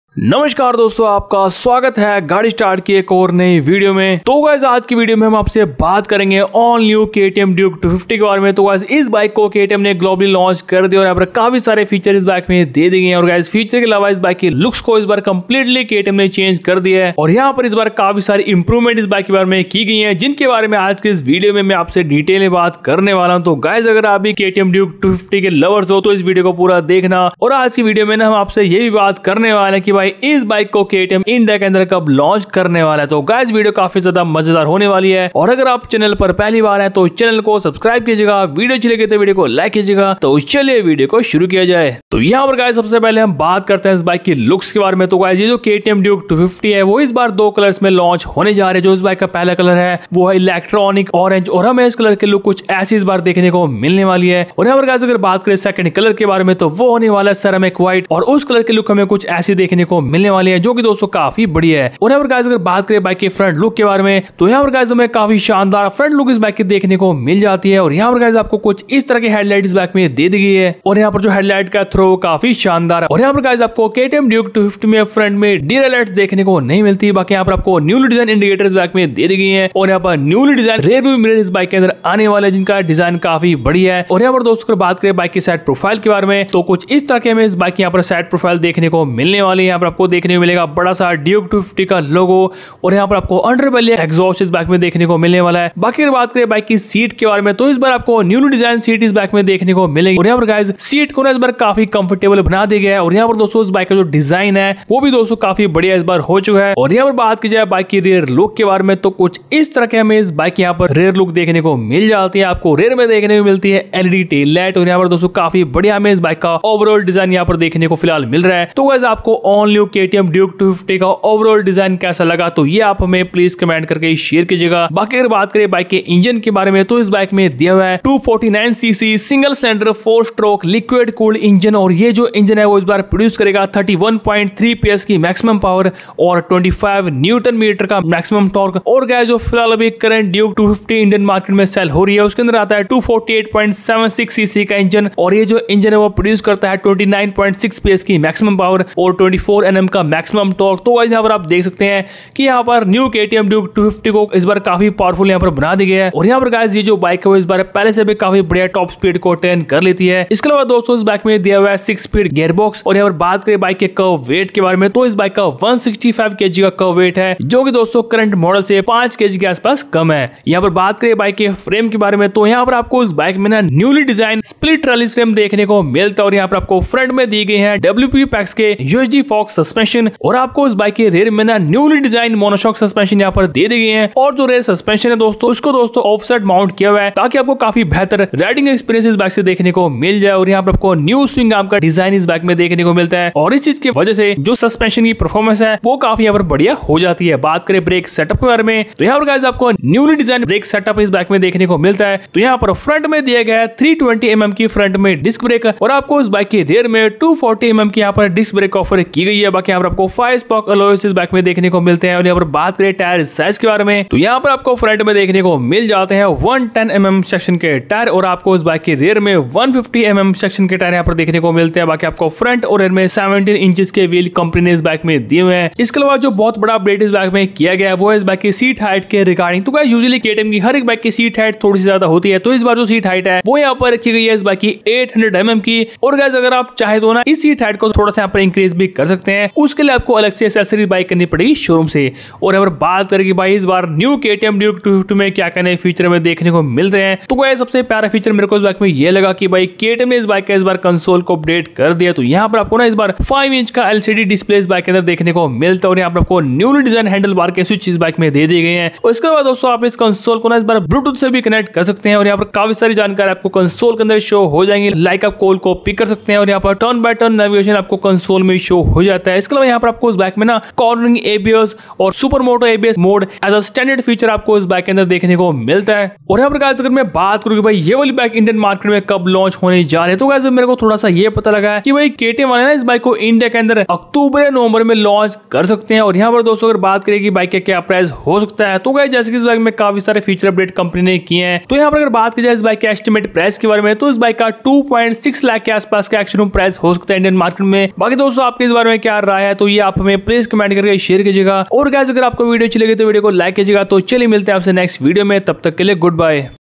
नमस्कार दोस्तों, आपका स्वागत है गाड़ी स्टार्ट की एक और नई वीडियो में। तो गाइस आज की वीडियो में हम आपसे बात करेंगे ऑल न्यू KTM ड्यूक 250 के बारे में। तो गाइस इस बाइक को KTM ने ग्लोबली लॉन्च कर दिया और यहाँ पर काफी सारे फीचर इस बाइक में दे दिए हैं। और गाइस फीचर के अलावा इस बाइक की लुक्स को इस बार कंप्लीटली KTM ने चेंज कर दिया है और यहाँ पर इस बार काफी सारी इंप्रूवमेंट इस बाइक के बारे में की गई है, जिनके बारे में आज के इस वीडियो में मैं आपसे डिटेल में बात करने वाला हूँ। तो गाइस अगर आप भी KTM ड्यूक 250 के लवर्स हो तो इस वीडियो को पूरा देखना। और आज की वीडियो में ना हम आपसे ये भी बात करने वाले हैं कि भाई इस बाइक को KTM इंडिया के अंदर कब लॉन्च करने वाला है। तो गाइस वीडियो काफी ज्यादा मजेदार होने वाली है और अगर आप चैनल पर पहली बार हैं तो चैनल को सब्सक्राइब कीजिएगा, वीडियो अच्छी लगे तो वीडियो को लाइक कीजिएगा। तो चलिए वीडियो को शुरू किया जाए। तो यहाँ पर गाइस सबसे पहले हम बात करते हैं इस बाइक की लुक्स के बारे में। तो गाइस ये जो KTM ड्यूक 250 है वो इस बार दो कलर्स में लॉन्च होने जा रहे हैं। जो इस बाइक का पहला कलर है वो है इलेक्ट्रॉनिक ऑरेंज और हमें इस कलर के लुक कुछ ऐसी इस बार देखने को मिलने वाली है। और यहाँ पर गाइस अगर बात करें सेकंड कलर के बारे में तो वो होने वाला है सेरामिक व्हाइट और उस कलर के लुक हमें कुछ ऐसी देखने को मिलने वाली है जो कि दोस्तों काफी बढ़िया है। और यहाँ पर गाइस अगर बात करें बाइक के फ्रंट लुक के बारे में तो यहाँ पर गाइस हमें काफी शानदार फ्रंट लुक इस बाइक की देखने को मिल जाती है। और यहाँ पर गाइस आपको कुछ इस तरह की हेडलाइट इस बाइक में दे दी गई है और यहाँ पर जो हेडलाइट का थ्रो काफी शानदार है। और यहाँ पर गाइस आपको KTM ड्यूक 250 में फ्रंट में डीआर लाइट्स देखने को नहीं मिलती। बाकी यहाँ पर आपको न्यूली डिजाइन इंडिकेटर इस बाइक में दे दी गई है और यहाँ पर newly design rear view mirror इस बाइक के अंदर आने वाले हैं, जिनका डिजाइन काफी बढ़िया है। और यहाँ पर दोस्तों बात करें बाइक की साइड प्रोफाइल के बारे में तो कुछ इस तरह के हमें इस बाइक की यहाँ पर साइड प्रोफाइल देखने को मिलने वाली है। यहाँ पर आपको देखने को मिलेगा बड़ा सा ड्यूक 250 का लोगो और यहाँ पर आपको अंडरबेली एग्जॉस्ट इस बाइक में देखने को मिलने वाला है। बाकी अगर बात करें बाइक की सीट के बारे में तो इस बार आपको न्यूली डिजाइन सीट इस बाइक में देखने को मिलेगी और यहाँ पर गाइस सीट को ना इस बार काफी कंफर्टेबल बना दिया गया है। और यहाँ पर दोस्तों इस बाइक का जो डिजाइन है वो भी दोस्तों काफी बढ़िया इस बार हो चुका है। और यहाँ पर बात की जाए बाइक की रेयर लुक के बारे में तो कुछ इस तरह के हमें इस बाइक यहाँ पर रेयर लुक देखने को मिल जाती है। आपको रेयर में देखने को मिलती है LED टेल लाइट और यहाँ पर दोस्तों काफी बढ़िया हमें इस बाइक का ओवरऑल डिजाइन यहाँ पर देखने को फिलहाल मिल रहा है। तो गाइस आपको ऑल न्यू KTM ड्यूक 250 का ओवरऑल डिजाइन कैसा लगा तो ये आप हमें प्लीज कमेंट करके शेयर कीजिएगा। बाकी अगर बात करें बाइक के इंजन के बारे में तो इस बाइक में दिया हुआ है 249cc single cylinder 4 stroke liquid cooled engine और ये जो इंजन है वो इस बार प्रोड्यूस करेगा 31.3 PS की मैक्सिमम पावर और 25 न्यूटन मीटर का मैक्सिमम टॉर्क। और गाइस जो फिलहाल अभी करंट ड्यूक 250 इंडियन मार्केट में सेल हो रही है उसके अंदर आता है 248.76cc का इंजन और ये जो इंजन है वो प्रोड्यूस करता है 29.6 PS की मैक्सिमम पावर और 24 Nm का मैक्सिमम टॉर्क। तो गाइस यहाँ पर आप देख सकते हैं कि यहाँ पर न्यू KTM ड्यूक 250 को इस बार काफी पावरफुल यहाँ पर बना दिया गया है। और यहाँ पर गाइस ये जो बाइक है वो इस बार पहले से भी काफी बढ़िया टॉप स्पीड को अटेन कर लेती है। इसके अलावा दोस्तों इस बाइक में दिया हुआ है 6 स्पीड गियर बॉक्स। और यहाँ पर बात करें बाइक के कर्व वेट के बारे में तो इस बाइक का 165 kg का कर्व वेट है जो कि दोस्तों करंट मॉडल से 5 kg के आसपास कम है। यहाँ पर बात करें बाइक के फ्रेम के बारे में तो यहाँ पर आपको इस बाइक में ना newly design split trellis frame देखने को मिलता है और यहाँ पर आपको फ्रंट में दी गई है WP पैक्स के USD फॉक्स सस्पेंशन और आपको इस बाइक के रेयर में ना न्यूली डिजाइन मोनोशॉक सस्पेंशन यहाँ पर दे दी गई है। और जो रेयर सस्पेंशन है दोस्तों उसको दोस्तों ऑफसेट माउंट किया हुआ है ताकि आपको काफी बेहतर राइडिंग एक्सपीरियंस इस बाइक से देखने को मिल जाए। और यहाँ पर आपको न्यू स्विंग आर्म का डिजाइन इस बाइक में देखने को मिलता है और इस चीज की वजह से जो सस्पेंशन की परफॉर्मेंस है वो काफी यहाँ पर बढ़िया हो जाती है। बात करें ब्रेक सेटअप के बारे में तो यहाँ पर गाइस आपको न्यूली डिजाइन ब्रेक सेटअप इस बाइक में देखने को मिलता है। तो यहाँ पर फ्रंट में दिया गया है 320 mm की फ्रंट में डिस्क ब्रेक और आपको इस बाइक के रेयर में 240 mm की यहाँ पर डिस्क ब्रेक ऑफर की गई है। बाकी यहाँ पर आपको 5 स्पोक अलॉयज इस बाइक में देखने को मिलते हैं। और यहाँ पर बात करें टायर साइज के बारे में तो यहाँ पर आपको फ्रंट में देखने को मिल जाते हैं 110 mm सेक्शन के टायर और आपको इस बाइक के रेयर में 150 mm सेक्शन के टायर यहाँ पर देखने को मिलते हैं। बाकी आपको फ्रंट और रेयर में 17 इंचेस के व्हील कंपनी ने इस बाइक में दिए हुए हैं। इसके अलावा जो बहुत बड़ा अपडेट इस बाइक में किया गया है वो है इस बाइक की सीट हाइट के रिगार्डिंग। तो गाइस यूजुअली KTM की हर एक बाइक की सीट हाइट थोड़ी सी ज्यादा होती है तो इस बार जो सीट हाइट है वो यहाँ पर रखी गई है इस बाइक की 800 mm की। और गाइस अगर आप चाहे तो ना इस सीट हाइट को थोड़ा सा यहाँ पर इंक्रीज भी कर सकते हैं, उसके लिए आपको अलग से एक्सेसरीज बाय करनी पड़ेगी शोरूम से। और अगर बात करें कि भाई इस बार न्यू KTM ड्यूक 250 में क्या क्या नए फीचर में देखने को मिल रहे हैं तो गाइस सबसे प्यारा फीचर मेरे को इस बाइक में ये लगा कि भाई KTM ने इस बाइक का इस बार कंसोल को अपडेट कर दिया। तो यहाँ पर आपको ना इस बार 5 इंच का LCD डिस्प्ले इस बाइक के अंदर देखने को मिलता है और यहाँ पर आपको न्यूली डिजाइन हैंडल बार के स्विच इस बाइक में दे दिए गए हैं। और इसके बाद दोस्तों आप इस कंसोल को ना इस बार ब्लूटूथ से भी कनेक्ट कर सकते हैं और यहाँ पर काफी सारी जानकारी आपको कंसोल के अंदर शो हो जाएंगी। लाइक आप कॉल को पिक कर सकते हैं और यहाँ पर टर्न बाय टर्न नेविगेशन आपको कंसोल में शो हो जाता है। इसके अलावा यहाँ पर आपको इस बाइक में ना कॉर्नरिंग ABS और super moto ABS mode as a standard feature आपको इस बाइक के अंदर देखने को मिलता है। और यहाँ पर गाइस अगर मैं बात करूँ कि भाई ये वाली बाइक इंडियन मार्केट में कब लॉन्च होने जा रहे हैं तो गाइस मेरे को थोड़ा सा ये पता लगा है कि भाई KTM वाले ना इस बाइक को इंडिया के अंदर अक्टूबर या नवंबर में लॉन्च कर सकते हैं। और यहाँ पर दोस्तों अगर बात करें कि बाइक का क्या प्राइस हो सकता है तो गाइस जैसे कि इस बाइक में काफी सारे फीचर अपडेट कंपनी ने किए हैं। तो यहाँ पर अगर बात की जाए इस बाइक के एस्टिमेट प्राइस के बारे में तो इस बाइक का 2.6 लाख के आसपास का एक्चुअल प्राइस हो सकता है इंडियन मार्केट में। बाकी दोस्तों आपके इस बारे में क्या राय है, तो ये आप हमें प्लीज कमेंट करके शेयर कीजिएगा। और गाइस अगर आपको वीडियो अच्छी लगे तो वीडियो को लाइक कीजिएगा। तो चलिए मिलते हैं आपसे नेक्स्ट वीडियो में, तब तक के लिए गुड बाय।